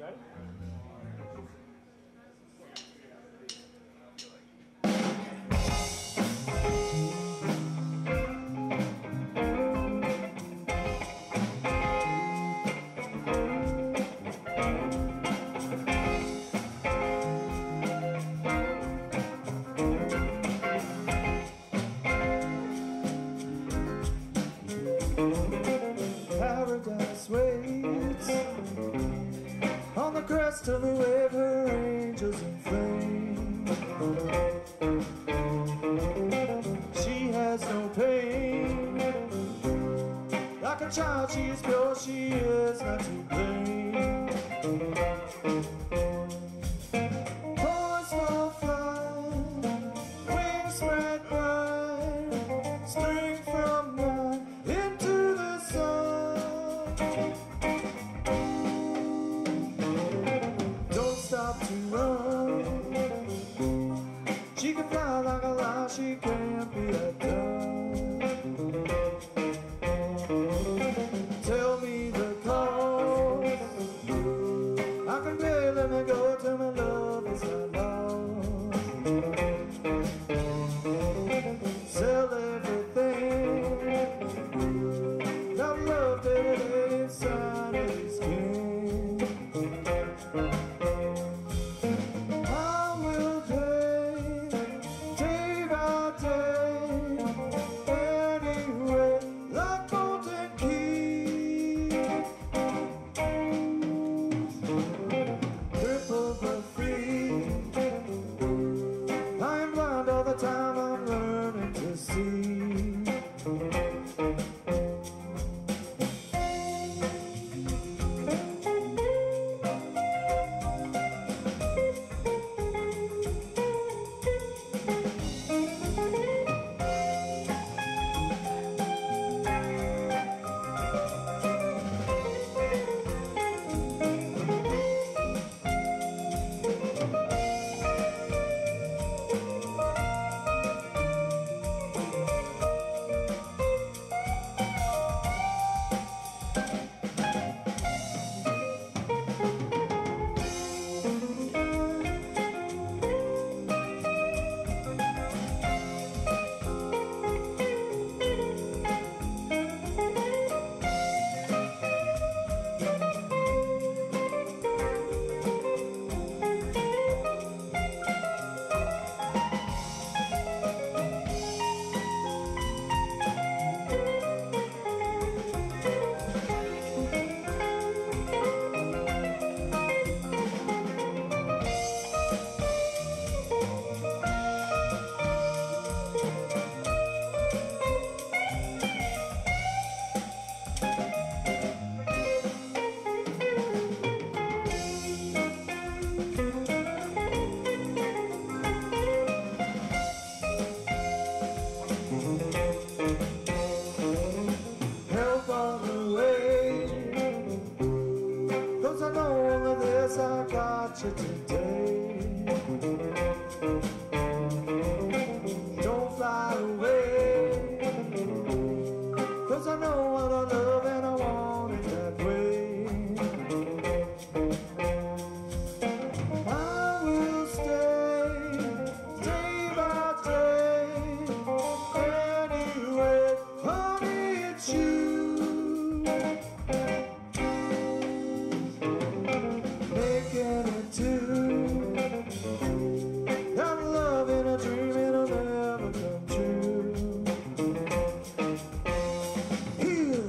Paradise waits on the crest of a wave, her angels in flame. She has no pain. Like a child she is pure, she is not to blame. Boys will fly, wings spread wide, spring from night into the sun. Don't stop to run. She can fly like a lie, she can't be outdone. Tell me the cause, I can barely let me go till my love is not lost. Sell everything, that love that inside of his skin. I will pay day by day, anyway, like golden keys. Crippled but free, I am blind all the time, I'm learning to see. Help on the way, 'cause I know all of this, I got you today. Don't fly away, 'cause I know what I love and I want it that way. I will stay day by day, anyway, honey, it's you. Making it too. I'm loving a dream, it'll never come true. Heal.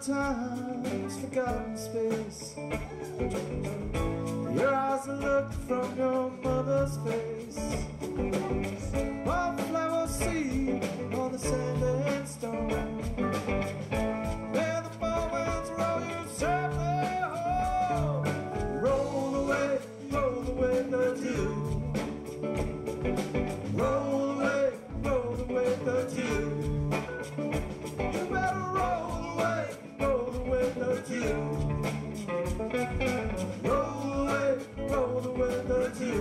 time's forgotten space. Your eyes look from your mother's face. Wildflower seed on the sand and stone. Where the moments roll you safely home. Roll away the dew. Roll away the dew. You better roll away the dew. Roll away the dew.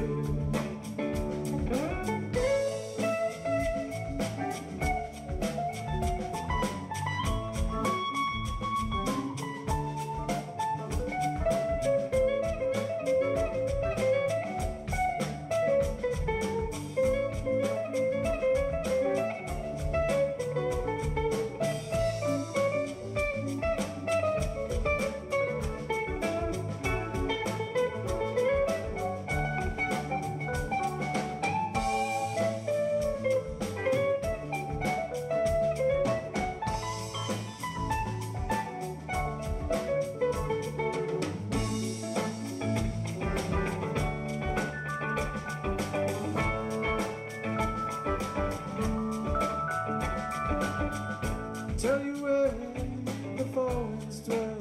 Tell you where the forest dwell.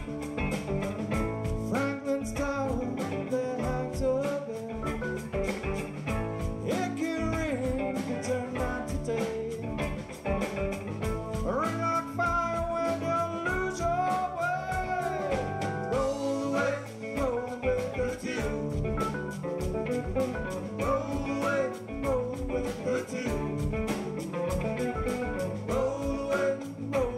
Franklin's Tower, there hangs a bell. It can ring, can turn night to day. Ring like fire when you lose your way. Roll away the dew. Roll away the dew. Roll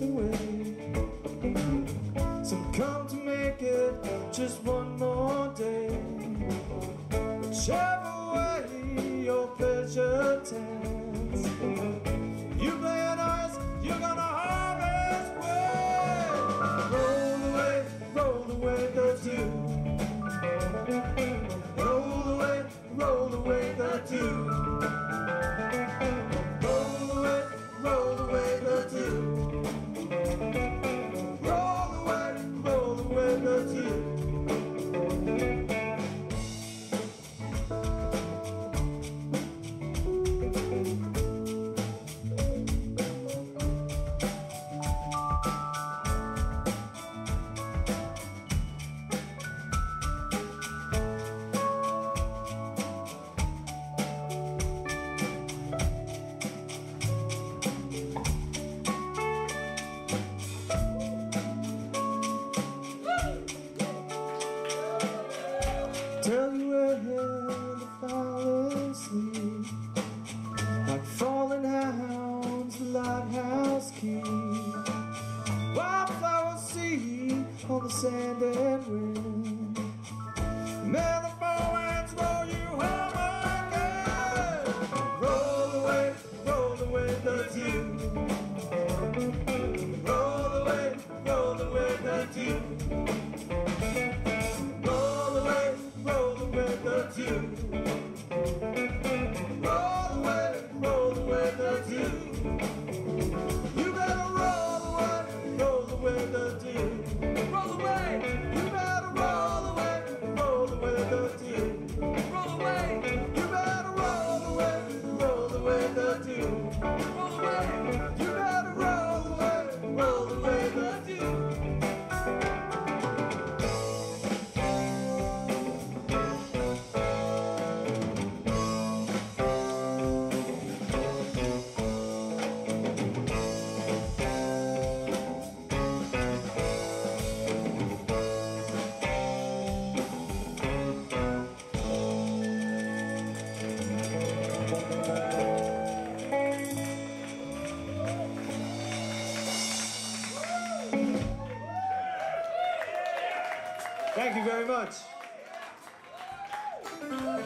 passed away. Some come to make it just one more day. Whichever way your pleasure tends, you play an ice, you're gonna harvest way. Roll away the dew. Roll away the dew. Roll away the dew. Roll away the dew. Tell you where the fallen sleep, like fallen hounds, the lighthouse keep. Wildflowers see on the sand and wind. May the four winds roll you home again. Roll away the dew. Roll away the dew. Roll away the dew. Roll away the dew. You better roll away the dew. Roll away. You better roll away the dew. Roll away. You better roll away the dew. Roll away. You better roll away the dew. Thank you very much.